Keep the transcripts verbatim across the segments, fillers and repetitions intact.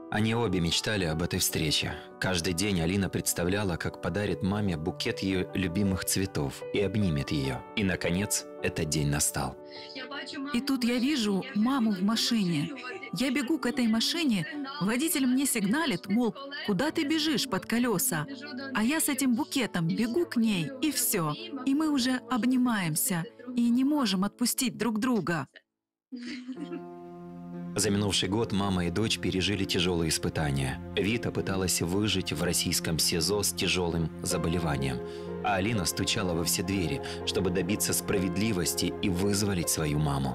Они обе мечтали об этой встрече. Каждый день Алина представляла, как подарит маме букет ее любимых цветов и обнимет ее. И, наконец, этот день настал. И тут я вижу маму в машине. Я бегу к этой машине, водитель мне сигналит, мол, куда ты бежишь под колеса? А я с этим букетом бегу к ней, и все. И мы уже обнимаемся, и не можем отпустить друг друга. За минувший год мама и дочь пережили тяжелые испытания. Вита пыталась выжить в российском СИЗО с тяжелым заболеванием, а Алина стучала во все двери, чтобы добиться справедливости и вызволить свою маму.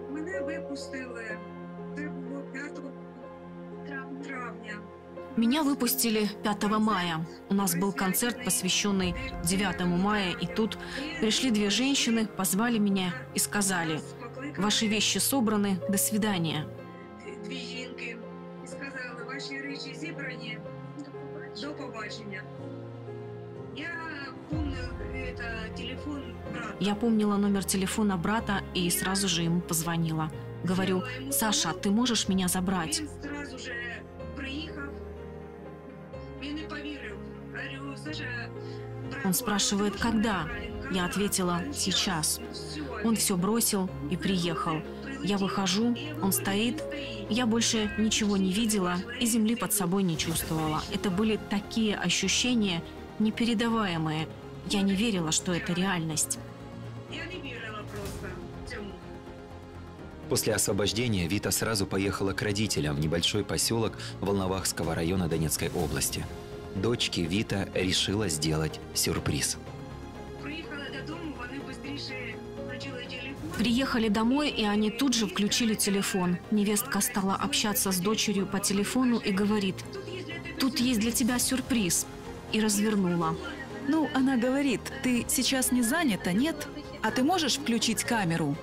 Меня выпустили пятого мая. У нас был концерт, посвященный девятому мая, и тут пришли две женщины, позвали меня и сказали: «Ваши вещи собраны, до свидания». Дві жінки і сказали: ваші речі зібрані, до побачення. Я помню это телефон брата. Я помнила номер телефона брата и сразу же ему позвонила. Говорю: «Саша, ты можешь меня забрать?» Він сразу же приїхав. Він не повірив. Говорю: Саша, брат, Он спрашивает: «Когда?» Я ответила: «Сейчас». Он все бросил и приехал. Я выхожу, он стоит. Я больше ничего не видела и земли под собой не чувствовала. Это были такие ощущения непередаваемые. Я не верила, что это реальность. Я не вірила просто цьому. После освобождения Вита сразу поехала к родителям в небольшой поселок Волновахского района Донецкой области. Дочке Вита решила сделать сюрприз. Приїхала додому, вони швидше почали телефон. Приехали домой, и они тут же включили телефон. Невестка стала общаться с дочерью по телефону и говорит: «Тут есть для тебя сюрприз». И развернула. Ну, она говорит: ты сейчас не занята, нет? А ты можешь включить камеру?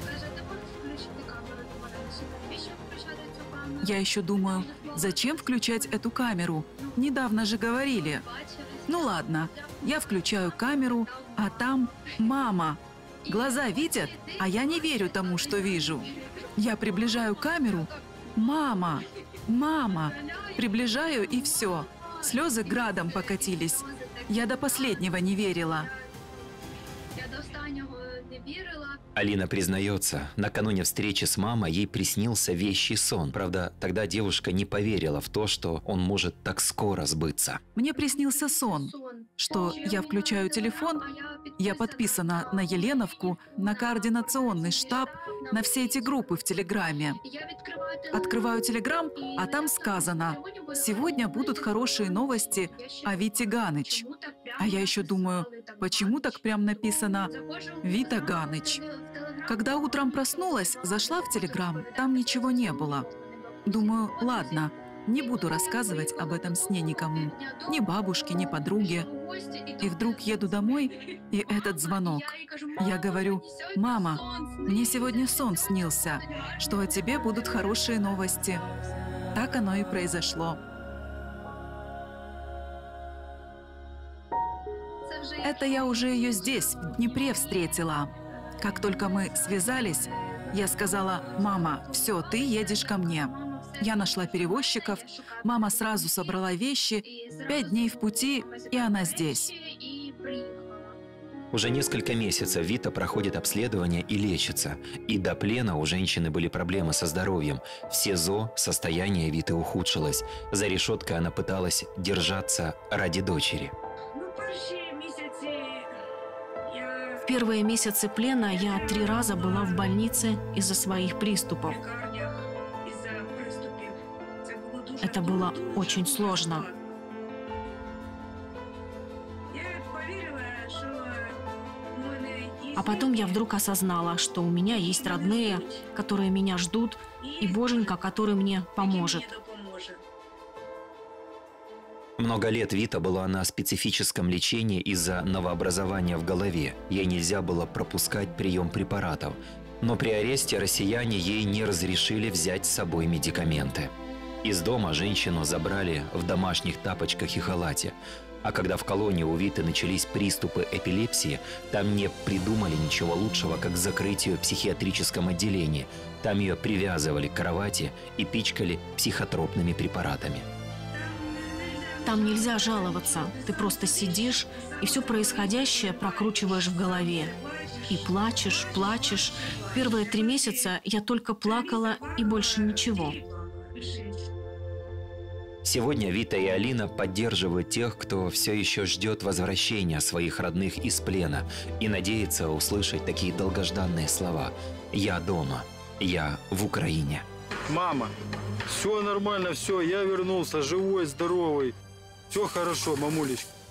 Я еще думаю, зачем включать эту камеру? Недавно же говорили. Ну ладно, я включаю камеру, а там мама. Глаза видят, а я не верю тому, что вижу. Я приближаю камеру. Мама, мама. Приближаю, и все. Слезы градом покатились. Я до последнего не верила. Я до останнього не вірила. Алина признается, накануне встречи с мамой ей приснился вещий сон. Правда, тогда девушка не поверила в то, что он может так скоро сбыться. Мне приснился сон, что я включаю телефон, я подписана на Еленовку, на координационный штаб, на все эти группы в Телеграме. Открываю Телеграм, а там сказано: сегодня будут хорошие новости о Вите Ганыч. А я еще думаю, почему так прям написано «Вита Ганыч». Когда утром проснулась, зашла в Телеграм, там ничего не было. Думаю, ладно, не буду рассказывать об этом сне никому, ни бабушке, ни подруге. И вдруг еду домой, и этот звонок. Я говорю: «Мама, мне сегодня сон снился, что о тебе будут хорошие новости». Так оно и произошло. Это я уже ее здесь, в Днепре, встретила. Как только мы связались, я сказала: «Мама, все, ты едешь ко мне». Я нашла перевозчиков, мама сразу собрала вещи, пять дней в пути, и она здесь. Уже несколько месяцев Вита проходит обследование и лечится. И до плена у женщины были проблемы со здоровьем. В СИЗО состояние Виты ухудшилось. За решеткой она пыталась держаться ради дочери. В первые месяцы плена я три раза была в больнице из-за своих приступов. Это было очень сложно. А потом я вдруг осознала, что у меня есть родные, которые меня ждут, и Боженька, который мне поможет. Много лет Вита была на специфическом лечении из-за новообразования в голове. Ей нельзя было пропускать прием препаратов. Но при аресте россияне ей не разрешили взять с собой медикаменты. Из дома женщину забрали в домашних тапочках и халате. А когда в колонии у Виты начались приступы эпилепсии, там не придумали ничего лучшего, как закрыть ее в психиатрическом отделении. Там ее привязывали к кровати и пичкали психотропными препаратами. Там нельзя жаловаться. Ты просто сидишь и все происходящее прокручиваешь в голове. И плачешь, плачешь. Первые три месяца я только плакала и больше ничего. Сегодня Вита и Алина поддерживают тех, кто все еще ждет возвращения своих родных из плена и надеется услышать такие долгожданные слова: «Я дома, я в Украине». Мама, все нормально, все, я вернулся, живой, здоровый. Все хорошо, мамулечка.